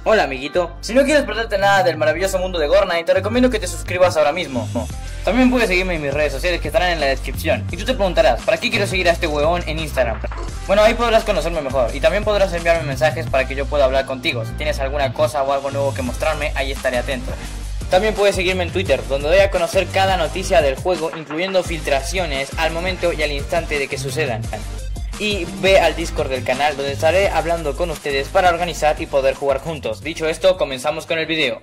Hola amiguito, si no quieres perderte nada del maravilloso mundo de Gornite, te recomiendo que te suscribas ahora mismo. También puedes seguirme en mis redes sociales que estarán en la descripción. Y tú te preguntarás, ¿para qué quiero seguir a este huevón en Instagram? Bueno, ahí podrás conocerme mejor y también podrás enviarme mensajes para que yo pueda hablar contigo. Si tienes alguna cosa o algo nuevo que mostrarme, ahí estaré atento. También puedes seguirme en Twitter, donde doy a conocer cada noticia del juego, incluyendo filtraciones al momento y al instante de que sucedan. Y ve al Discord del canal, donde estaré hablando con ustedes para organizar y poder jugar juntos. Dicho esto, comenzamos con el video.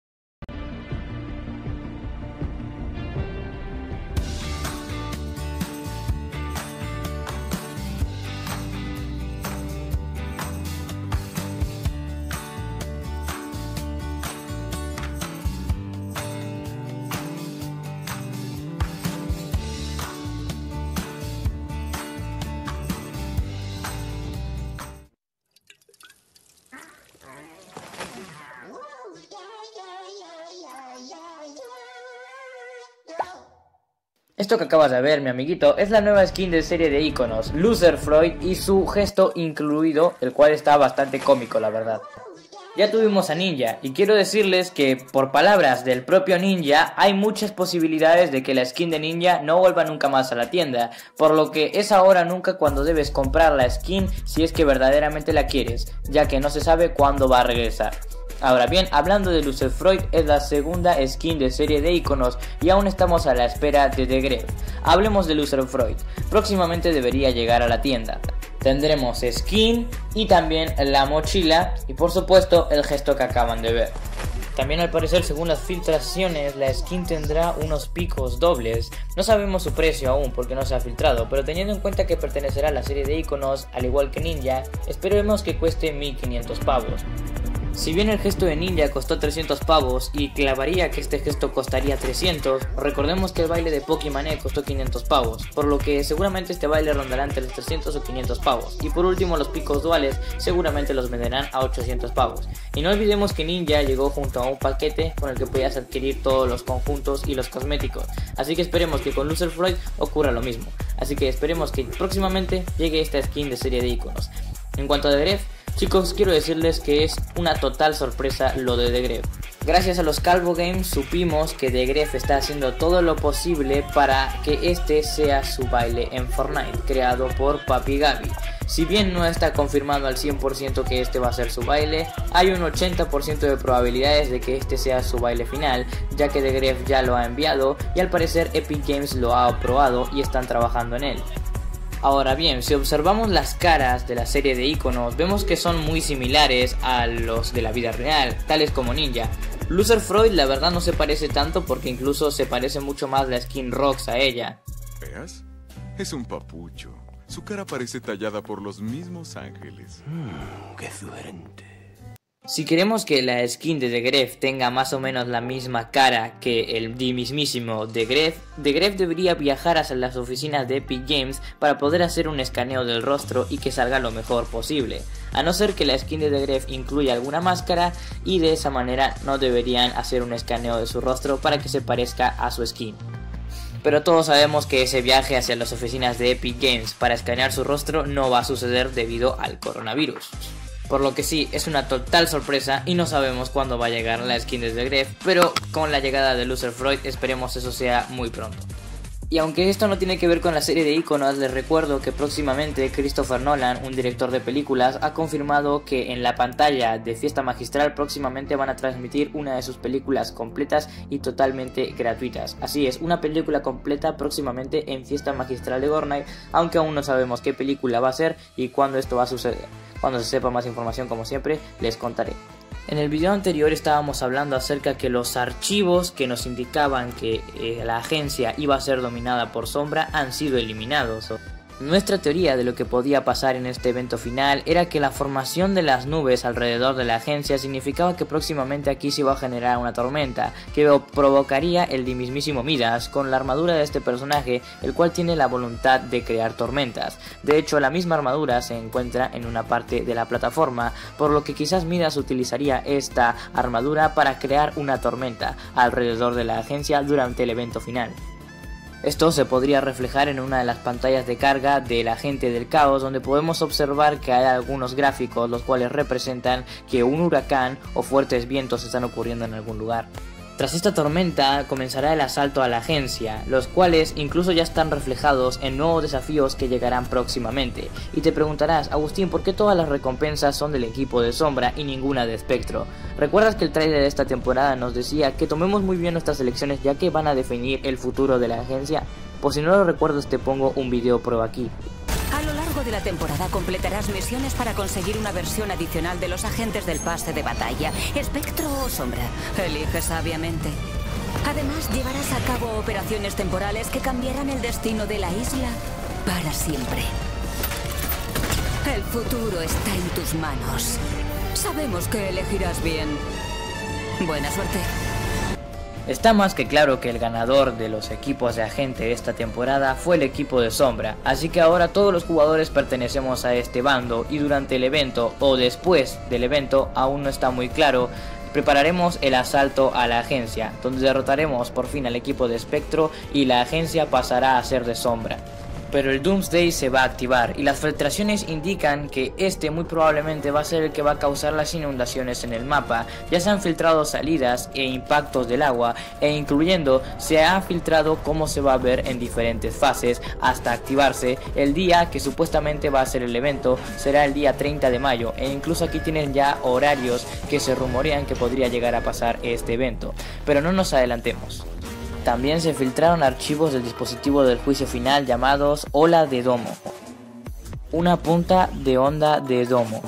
Esto que acabas de ver, mi amiguito, es la nueva skin de serie de iconos, Loser Freud, y su gesto incluido, el cual está bastante cómico, la verdad. Ya tuvimos a Ninja, y quiero decirles que, por palabras del propio Ninja, hay muchas posibilidades de que la skin de Ninja no vuelva nunca más a la tienda, por lo que es ahora nunca cuando debes comprar la skin si es que verdaderamente la quieres, ya que no se sabe cuándo va a regresar. Ahora bien, hablando de Loser Freud, es la segunda skin de serie de iconos y aún estamos a la espera de The Grefg. Hablemos de Loser Freud, próximamente debería llegar a la tienda. Tendremos skin y también la mochila y por supuesto el gesto que acaban de ver. También al parecer, según las filtraciones, la skin tendrá unos picos dobles. No sabemos su precio aún porque no se ha filtrado, pero teniendo en cuenta que pertenecerá a la serie de iconos, al igual que Ninja, esperemos que cueste 1500 pavos. Si bien el gesto de Ninja costó 300 pavos y clavaría que este gesto costaría 300, recordemos que el baile de Pokémon costó 500 pavos, por lo que seguramente este baile rondará entre los 300 o 500 pavos. Y por último, los picos duales seguramente los venderán a 800 pavos. Y no olvidemos que Ninja llegó junto a un paquete con el que podías adquirir todos los conjuntos y los cosméticos, así que esperemos que con Loser Freud ocurra lo mismo. Así que esperemos que próximamente llegue esta skin de serie de iconos. En cuanto a The Grefg, chicos, quiero decirles que es una total sorpresa lo de The Grefg. Gracias a los Calvo Games supimos que The Grefg está haciendo todo lo posible para que este sea su baile en Fortnite, creado por Papi Gabi. Si bien no está confirmado al 100% que este va a ser su baile, hay un 80% de probabilidades de que este sea su baile final, ya que The Grefg ya lo ha enviado y al parecer Epic Games lo ha aprobado y están trabajando en él. Ahora bien, si observamos las caras de la serie de iconos, vemos que son muy similares a los de la vida real, tales como Ninja. Loser Freud la verdad no se parece tanto porque incluso se parece mucho más la skin Rox a ella. ¿Veas? Es un papucho. Su cara parece tallada por los mismos ángeles. ¡Qué sugerente! Si queremos que la skin de The Grefg tenga más o menos la misma cara que el mismísimo The Grefg debería viajar hacia las oficinas de Epic Games para poder hacer un escaneo del rostro y que salga lo mejor posible. A no ser que la skin de The Grefg incluya alguna máscara y de esa manera no deberían hacer un escaneo de su rostro para que se parezca a su skin. Pero todos sabemos que ese viaje hacia las oficinas de Epic Games para escanear su rostro no va a suceder debido al coronavirus. Por lo que sí, es una total sorpresa y no sabemos cuándo va a llegar la skin de The Grefg, pero con la llegada de Loser Freud esperemos eso sea muy pronto. Y aunque esto no tiene que ver con la serie de iconos, les recuerdo que próximamente Christopher Nolan, un director de películas, ha confirmado que en la pantalla de Fiesta Magistral próximamente van a transmitir una de sus películas completas y totalmente gratuitas. Así es, una película completa próximamente en Fiesta Magistral de Gornite, aunque aún no sabemos qué película va a ser y cuándo esto va a suceder. Cuando se sepa más información, como siempre, les contaré. En el video anterior estábamos hablando acerca que los archivos que nos indicaban que la agencia iba a ser dominada por Sombra han sido eliminados. Nuestra teoría de lo que podía pasar en este evento final era que la formación de las nubes alrededor de la agencia significaba que próximamente aquí se iba a generar una tormenta que provocaría el mismísimo Midas con la armadura de este personaje, el cual tiene la voluntad de crear tormentas. De hecho, la misma armadura se encuentra en una parte de la plataforma, por lo que quizás Midas utilizaría esta armadura para crear una tormenta alrededor de la agencia durante el evento final. Esto se podría reflejar en una de las pantallas de carga del agente del caos, donde podemos observar que hay algunos gráficos los cuales representan que un huracán o fuertes vientos están ocurriendo en algún lugar. Tras esta tormenta comenzará el asalto a la agencia, los cuales incluso ya están reflejados en nuevos desafíos que llegarán próximamente. Y te preguntarás, Agustín, ¿por qué todas las recompensas son del equipo de Sombra y ninguna de Spectro? ¿Recuerdas que el tráiler de esta temporada nos decía que tomemos muy bien nuestras elecciones ya que van a definir el futuro de la agencia? Pues si no lo recuerdas te pongo un video prueba aquí. A lo largo de la temporada completarás misiones para conseguir una versión adicional de los agentes del pase de batalla, Espectro o Sombra. Elige sabiamente. Además, llevarás a cabo operaciones temporales que cambiarán el destino de la isla para siempre. El futuro está en tus manos. Sabemos que elegirás bien. Buena suerte. Está más que claro que el ganador de los equipos de agente esta temporada fue el equipo de Sombra, así que ahora todos los jugadores pertenecemos a este bando y durante el evento o después del evento, aún no está muy claro, prepararemos el asalto a la agencia, donde derrotaremos por fin al equipo de Espectro y la agencia pasará a ser de Sombra. Pero el Doomsday se va a activar y las filtraciones indican que este muy probablemente va a ser el que va a causar las inundaciones en el mapa. Ya se han filtrado salidas e impactos del agua e incluyendo se ha filtrado cómo se va a ver en diferentes fases hasta activarse. El día que supuestamente va a ser el evento será el día 30 de mayo e incluso aquí tienen ya horarios que se rumorean que podría llegar a pasar este evento. Pero no nos adelantemos. También se filtraron archivos del dispositivo del juicio final llamados Ola de Domo, una punta de onda de domo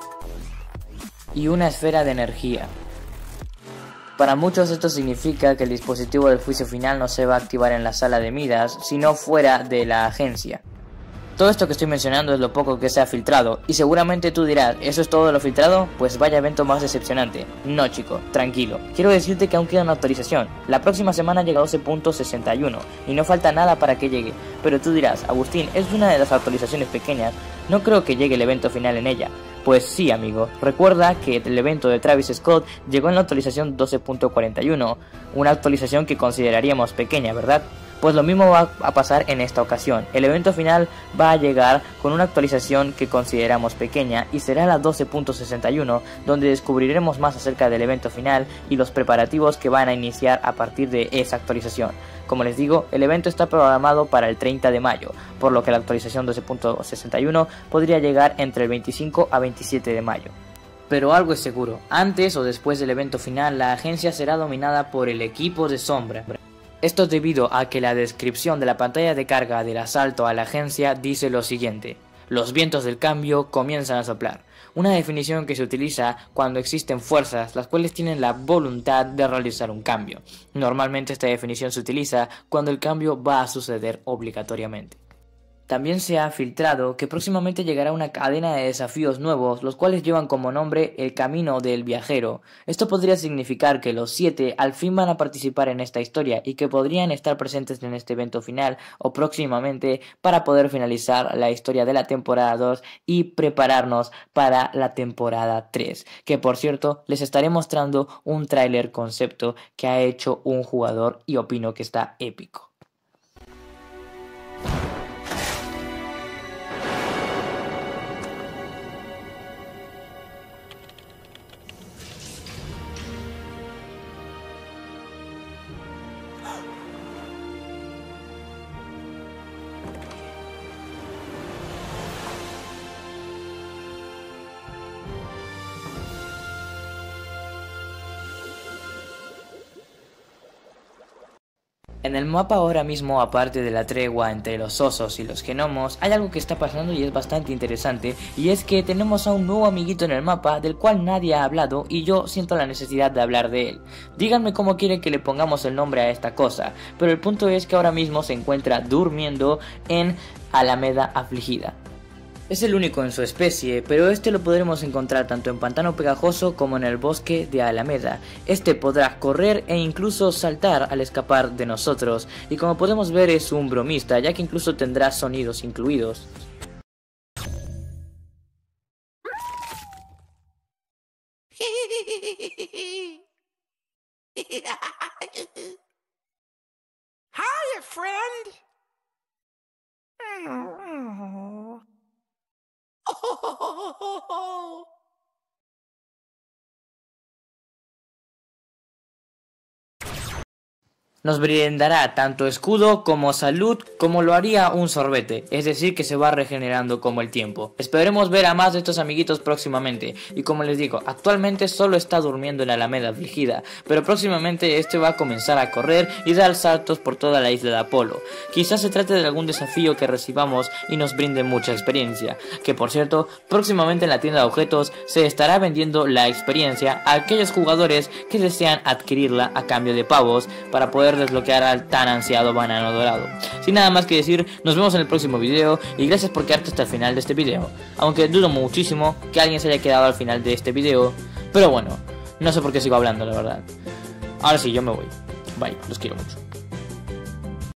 y una esfera de energía. Para muchos esto significa que el dispositivo del juicio final no se va a activar en la sala de Midas, sino fuera de la agencia. Todo esto que estoy mencionando es lo poco que se ha filtrado, y seguramente tú dirás, ¿eso es todo lo filtrado? Pues vaya evento más decepcionante. No chico, tranquilo. Quiero decirte que aún queda una actualización. La próxima semana llega a 12.61, y no falta nada para que llegue. Pero tú dirás, Agustín, es una de las actualizaciones pequeñas, no creo que llegue el evento final en ella. Pues sí amigo, recuerda que el evento de Travis Scott llegó en la actualización 12.41, una actualización que consideraríamos pequeña, ¿verdad? Pues lo mismo va a pasar en esta ocasión. El evento final va a llegar con una actualización que consideramos pequeña y será la 12.61, donde descubriremos más acerca del evento final y los preparativos que van a iniciar a partir de esa actualización. Como les digo, el evento está programado para el 30 de mayo, por lo que la actualización 12.61 podría llegar entre el 25 a 27 de mayo. Pero algo es seguro, antes o después del evento final la agencia será dominada por el equipo de Sombra. Esto es debido a que la descripción de la pantalla de carga del asalto a la agencia dice lo siguiente: los vientos del cambio comienzan a soplar, una definición que se utiliza cuando existen fuerzas las cuales tienen la voluntad de realizar un cambio. Normalmente esta definición se utiliza cuando el cambio va a suceder obligatoriamente. También se ha filtrado que próximamente llegará una cadena de desafíos nuevos, los cuales llevan como nombre el Camino del Viajero. Esto podría significar que los 7 al fin van a participar en esta historia y que podrían estar presentes en este evento final o próximamente para poder finalizar la historia de la temporada 2 y prepararnos para la temporada 3. Que por cierto, les estaré mostrando un tráiler concepto que ha hecho un jugador y opino que está épico. En el mapa ahora mismo, aparte de la tregua entre los osos y los gnomos, hay algo que está pasando y es bastante interesante, y es que tenemos a un nuevo amiguito en el mapa del cual nadie ha hablado y yo siento la necesidad de hablar de él. Díganme cómo quieren que le pongamos el nombre a esta cosa, pero el punto es que ahora mismo se encuentra durmiendo en Alameda Afligida. Es el único en su especie, pero este lo podremos encontrar tanto en Pantano Pegajoso como en el bosque de Alameda. Este podrá correr e incluso saltar al escapar de nosotros, y como podemos ver es un bromista, ya que incluso tendrá sonidos incluidos. Hiya, friend. Nos brindará tanto escudo como salud como lo haría un sorbete, es decir que se va regenerando como el tiempo. Esperemos ver a más de estos amiguitos próximamente, y como les digo, actualmente solo está durmiendo en la Alameda Afligida, pero próximamente este va a comenzar a correr y dar saltos por toda la isla de Apolo. Quizás se trate de algún desafío que recibamos y nos brinde mucha experiencia, que por cierto, próximamente en la tienda de objetos se estará vendiendo la experiencia a aquellos jugadores que desean adquirirla a cambio de pavos para poder desbloquear al tan ansiado banano dorado. Sin nada más que decir, nos vemos en el próximo video y gracias por quedarte hasta el final de este video, aunque dudo muchísimo que alguien se haya quedado al final de este video, pero bueno, no sé por qué sigo hablando la verdad. Ahora sí, yo me voy. Bye, los quiero mucho.